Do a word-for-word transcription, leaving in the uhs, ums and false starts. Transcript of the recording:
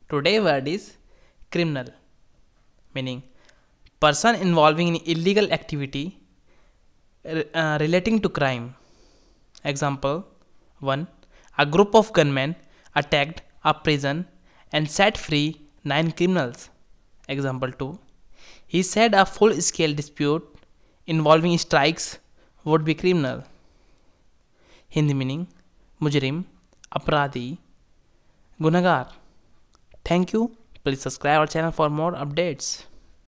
Today word is criminal, meaning person involving in illegal activity uh, relating to crime. Example one. A group of gunmen attacked a prison and set free nine criminals. Example two. He said a full scale dispute involving strikes would be criminal. Hindi meaning मुजरिम, अपराधी, गुनहगार. Thank you. Please subscribe our channel for more updates.